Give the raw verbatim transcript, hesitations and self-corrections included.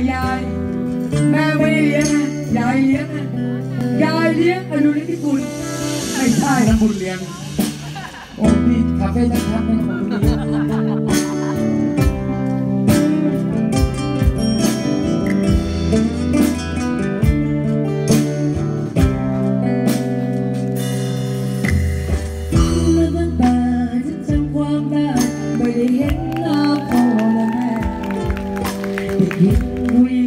ยายแม่ไม่ได้เลี้ยงนะยายเลี้ยงนะยายเลี้ยงอนุรักษ์ที่คุณไม่ใช่นะคุณเลี้ยงโอ้พี่คาเฟ่ชัดๆไม่ของคุณเลี้ยงไม่ได้เห็นหน้าพ่อและแม่ได้ยินคุย